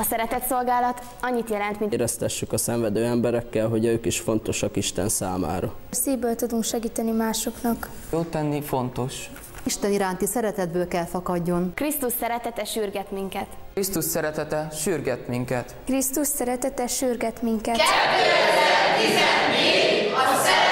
A szeretetszolgálat annyit jelent, mint éreztessük a szenvedő emberekkel, hogy ők is fontosak Isten számára. Szívből tudunk segíteni másoknak. Jót tenni fontos. Isten iránti szeretetből kell fakadjon. Krisztus szeretete sürget minket. Krisztus szeretete sürget minket. Krisztus szeretete sürget minket. 2014 a